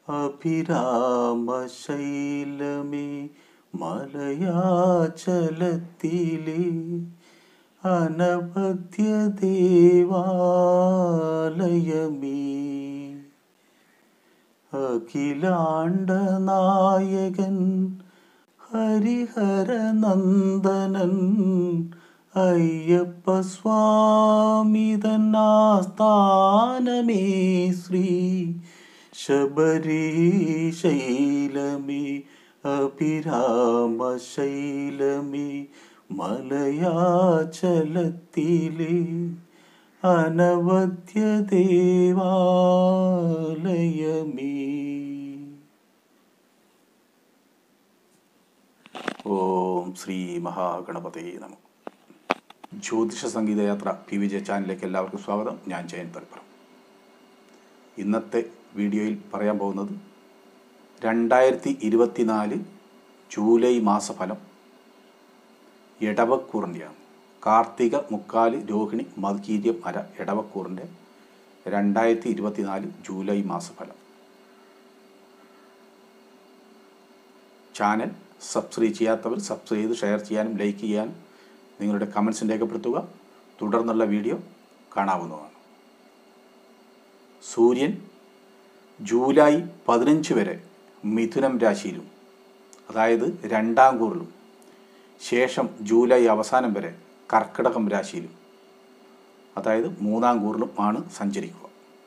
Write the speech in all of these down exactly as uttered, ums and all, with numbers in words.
അഭിരാമശൈലമേ മലയാചലത്തിലെ അനവധ്യ ദേവാലയമേ, അഖിലാണ്ടനായകൻ ഹരിഹരനന്ദനൻ അയ്യപ്പ സ്വാമിതന്നാസ്ഥാനമേ ശ്രീ ശബരീശൈലമേ അഭിരാമശൈലമേ മലയാചലത്തിലെ അനവധ്യ ദേവാലയമേ. ഓം ശ്രീ മഹാഗണപതേ നമഃ. ജ്യോതിഷ സംഗീതയാത്ര പി വിജയ ചാനലിലേക്ക് എല്ലാവർക്കും സ്വാഗതം. ഞാൻ ജയൻ തലപ്പുറം. ഇന്നത്തെ വീഡിയോയിൽ പറയാൻ പോകുന്നത് രണ്ടായിരത്തി ഇരുപത്തിനാല് ജൂലൈ മാസഫലം എടവക്കൂറിൻ്റെയാണ്. കാർത്തിക മുക്കാല് രോഹിണി മകീര്യം അര എടവക്കൂറിൻ്റെ രണ്ടായിരത്തി ഇരുപത്തിനാല് ജൂലൈ മാസഫലം. ചാനൽ സബ്സ്ക്രൈബ് ചെയ്യാത്തവർ സബ്സ്ക്രൈബ് ചെയ്ത് ഷെയർ ചെയ്യാനും ലൈക്ക് ചെയ്യാനും നിങ്ങളുടെ കമൻസ് രേഖപ്പെടുത്തുക. തുടർന്നുള്ള വീഡിയോ കാണാവുന്നതാണ്. സൂര്യൻ ജൂലൈ പതിനഞ്ച് വരെ മിഥുനം രാശിയിലും, അതായത് രണ്ടാം കൂറിലും, ശേഷം ജൂലൈ അവസാനം വരെ കർക്കിടകം രാശിയിലും, അതായത് മൂന്നാം കൂറിലും ആണ് സഞ്ചരിക്കുക.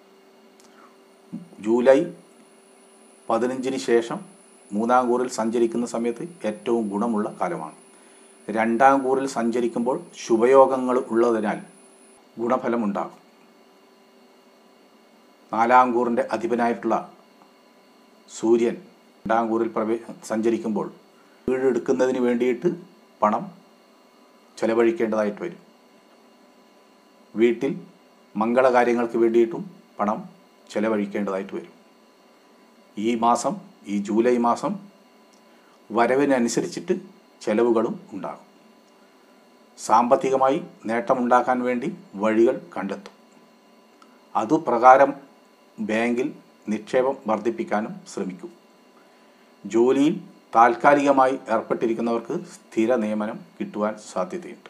ജൂലൈ പതിനഞ്ചിന് ശേഷം മൂന്നാം കൂറിൽ സഞ്ചരിക്കുന്ന സമയത്ത് ഏറ്റവും ഗുണമുള്ള കാലമാണ്. രണ്ടാം കൂറിൽ സഞ്ചരിക്കുമ്പോൾ ശുഭയോഗങ്ങൾ ഉള്ളതിനാൽ ഗുണഫലമുണ്ടാകും. നാലാം കൂറിൻ്റെ അധിപനായിട്ടുള്ള സൂര്യൻ രണ്ടാം കൂറിൽ പ്രവേ സഞ്ചരിക്കുമ്പോൾ വീടെടുക്കുന്നതിന് വേണ്ടിയിട്ട് പണം ചെലവഴിക്കേണ്ടതായിട്ട് വരും. വീട്ടിൽ മംഗളകാര്യങ്ങൾക്ക് വേണ്ടിയിട്ടും പണം ചെലവഴിക്കേണ്ടതായിട്ട് വരും. ഈ മാസം, ഈ ജൂലൈ മാസം വരവിനനുസരിച്ചിട്ട് ചെലവുകളും ഉണ്ടാകും. സാമ്പത്തികമായി നേട്ടമുണ്ടാക്കാൻ വേണ്ടി വഴികൾ കണ്ടെത്തും. അതുപ്രകാരം ബാങ്കിൽ നിക്ഷേപം വർദ്ധിപ്പിക്കാനും ശ്രമിക്കും. ജോലിയിൽ താൽക്കാലികമായി ഏർപ്പെട്ടിരിക്കുന്നവർക്ക് സ്ഥിര നിയമനം കിട്ടുവാൻ സാധ്യതയുണ്ട്.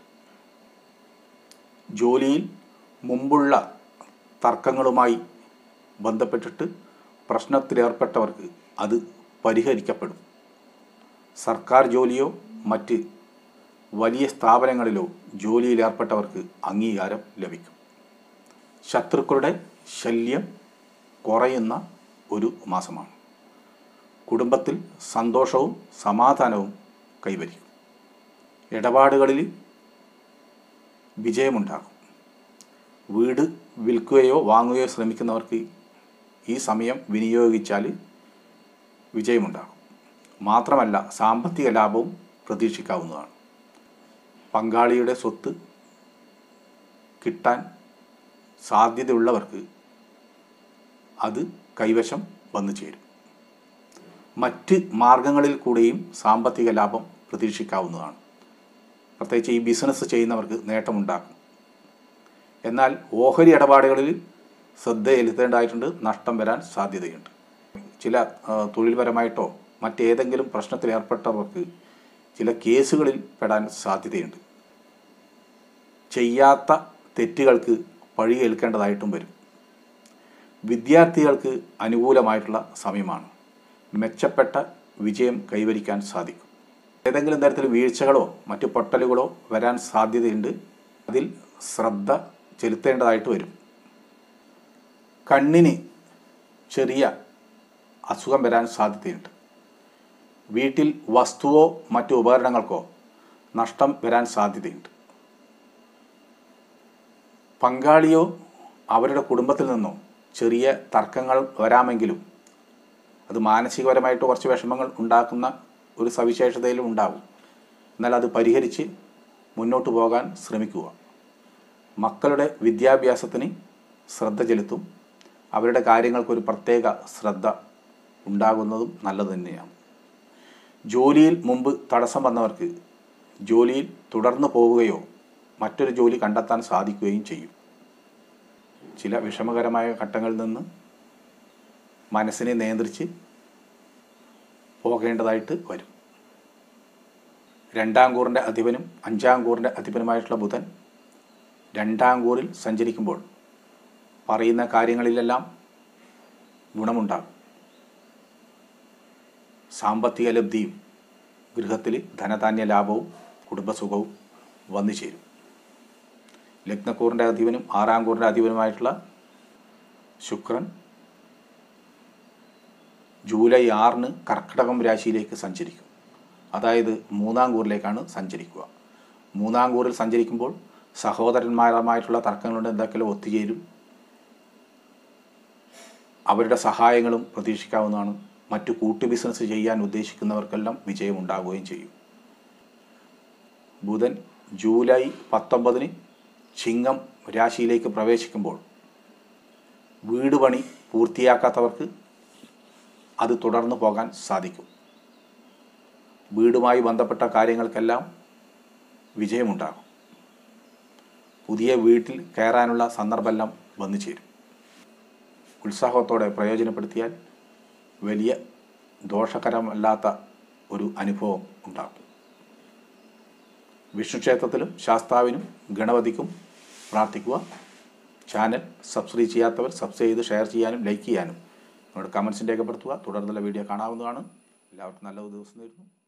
ജോലിയിൽ മുമ്പുള്ള തർക്കങ്ങളുമായി ബന്ധപ്പെട്ടിട്ട് പ്രശ്നത്തിലേർപ്പെട്ടവർക്ക് അത് പരിഹരിക്കപ്പെടും. സർക്കാർ ജോലിയോ മറ്റ് വലിയ സ്ഥാപനങ്ങളിലോ ജോലിയിൽ ഏർപ്പെട്ടവർക്ക് അംഗീകാരം ലഭിക്കും. ശത്രുക്കളുടെ ശല്യം കുറയുന്ന ഒരു മാസമാണ്. കുടുംബത്തിൽ സന്തോഷവും സമാധാനവും കൈവരിക്കും. ഇടപാടുകളിൽ വിജയമുണ്ടാകും. വീട് വിൽക്കുകയോ വാങ്ങുകയോ ശ്രമിക്കുന്നവർക്ക് ഈ സമയം വിനിയോഗിച്ചാൽ വിജയമുണ്ടാകും. മാത്രമല്ല, സാമ്പത്തിക ലാഭവും പ്രതീക്ഷിക്കാവുന്നതാണ്. പങ്കാളിയുടെ സ്വത്ത് കിട്ടാൻ സാധ്യതയുള്ളവർക്ക് അത് കൈവശം വന്നു ചേരും. മറ്റ് മാർഗങ്ങളിൽ കൂടെയും സാമ്പത്തിക ലാഭം പ്രതീക്ഷിക്കാവുന്നതാണ്. പ്രത്യേകിച്ച് ഈ ബിസിനസ് ചെയ്യുന്നവർക്ക് നേട്ടമുണ്ടാക്കും. എന്നാൽ ഓഹരി ഇടപാടുകളിൽ ശ്രദ്ധ ചെലുത്തേണ്ടതായിട്ടുണ്ട്. നഷ്ടം വരാൻ സാധ്യതയുണ്ട്. ചില തൊഴിൽപരമായിട്ടോ മറ്റേതെങ്കിലും പ്രശ്നത്തിൽ ഏർപ്പെട്ടവർക്ക് ചില കേസുകളിൽ പെടാൻ സാധ്യതയുണ്ട്. ചെയ്യാത്ത തെറ്റുകൾക്ക് പഴി ഏൽക്കേണ്ടതായിട്ടും വരും. വിദ്യാർത്ഥികൾക്ക് അനുകൂലമായിട്ടുള്ള സമയമാണ്. മെച്ചപ്പെട്ട വിജയം കൈവരിക്കാൻ സാധിക്കും. ഏതെങ്കിലും തരത്തിൽ വീഴ്ചകളോ മറ്റു പൊട്ടലുകളോ വരാൻ സാധ്യതയുണ്ട്. അതിൽ ശ്രദ്ധ ചെലുത്തേണ്ടതായിട്ട് വരും. കണ്ണിന് ചെറിയ അസുഖം വരാൻ സാധ്യതയുണ്ട്. വീട്ടിൽ വസ്തുവോ മറ്റു ഉപകരണങ്ങൾക്കോ നഷ്ടം വരാൻ സാധ്യതയുണ്ട്. പങ്കാളിയോ അവരുടെ കുടുംബത്തിൽ നിന്നോ ചെറിയ തർക്കങ്ങൾ വരാമെങ്കിലും അത് മാനസികപരമായിട്ട് കുറച്ച് വിഷമങ്ങൾ ഉണ്ടാക്കുന്ന ഒരു സവിശേഷതയിലും ഉണ്ടാകും. എന്നാൽ അത് പരിഹരിച്ച് മുന്നോട്ട് പോകാൻ ശ്രമിക്കുക. മക്കളുടെ വിദ്യാഭ്യാസത്തിന് ശ്രദ്ധ ചെലുത്തും. അവരുടെ കാര്യങ്ങൾക്കൊരു പ്രത്യേക ശ്രദ്ധ ഉണ്ടാകുന്നതും നല്ലത് തന്നെയാണ്. ജോലിയിൽ മുമ്പ് തടസ്സം വന്നവർക്ക് ജോലിയിൽ തുടർന്ന് പോവുകയോ മറ്റൊരു ജോലി കണ്ടെത്താൻ സാധിക്കുകയും ചെയ്യും. ചില വിഷമകരമായ ഘട്ടങ്ങളിൽ നിന്ന് മനസ്സിനെ നിയന്ത്രിച്ച് പോകേണ്ടതായിട്ട് വരും. രണ്ടാം കൂറിൻ്റെ അധിപനും അഞ്ചാം കൂറിൻ്റെ അധിപനുമായിട്ടുള്ള ബുധൻ രണ്ടാം കൂറിൽ സഞ്ചരിക്കുമ്പോൾ പറയുന്ന കാര്യങ്ങളിലെല്ലാം ഗുണമുണ്ടാകും. സാമ്പത്തിക ലബ്ധിയും ഗൃഹത്തിൽ ധനധാന്യ ലാഭവും കുടുംബസുഖവും വന്നു ചേരും. ലഗ്നക്കൂറിൻ്റെ അധിപനും ആറാം കൂറിൻ്റെ അധിപനുമായിട്ടുള്ള ശുക്രൻ ജൂലൈ ആറിന് കർക്കിടകം രാശിയിലേക്ക് സഞ്ചരിക്കും. അതായത് മൂന്നാം കൂറിലേക്കാണ് സഞ്ചരിക്കുക. മൂന്നാം കൂറിൽ സഞ്ചരിക്കുമ്പോൾ സഹോദരന്മാരുമായിട്ടുള്ള തർക്കങ്ങളുടെ എന്തൊക്കെയോ ഒത്തുചേരും. അവരുടെ സഹായങ്ങളും പ്രതീക്ഷിക്കാവുന്നതാണ്. മറ്റു കൂട്ടു ബിസിനസ് ചെയ്യാൻ ഉദ്ദേശിക്കുന്നവർക്കെല്ലാം വിജയമുണ്ടാകുകയും ചെയ്യും. ബുധൻ ജൂലൈ പത്തൊമ്പതിന് ചിങ്ങം രാശിയിലേക്ക് പ്രവേശിക്കുമ്പോൾ വീട് പണി പൂർത്തിയാക്കാത്തവർക്ക് അത് തുടർന്നു പോകാൻ സാധിക്കും. വീടുമായി ബന്ധപ്പെട്ട കാര്യങ്ങൾക്കെല്ലാം വിജയമുണ്ടാകും. പുതിയ വീട്ടിൽ കയറാനുള്ള സന്ദർഭമെല്ലാം വന്നു ചേരും. ഉത്സാഹത്തോടെ പ്രയോജനപ്പെടുത്തിയാൽ വലിയ ദോഷകരമല്ലാത്ത ഒരു അനുഭവം ഉണ്ടാകും. വിഷ്ണു ക്ഷേത്രത്തിലും ശാസ്താവിനും ഗണപതിക്കും പ്രാർത്ഥിക്കുക. ചാനൽ സബ്സ്ക്രൈബ് ചെയ്യാത്തവർ സബ്സ്ക്രൈബ് ചെയ്ത് ഷെയർ ചെയ്യാനും ലൈക്ക് ചെയ്യാനും നിങ്ങളുടെ കമൻസിൽ രേഖപ്പെടുത്തുക. തുടർന്നുള്ള വീഡിയോ കാണാവുന്നതാണ്. എല്ലാവർക്കും നല്ല ദിവസം നേരുന്നു.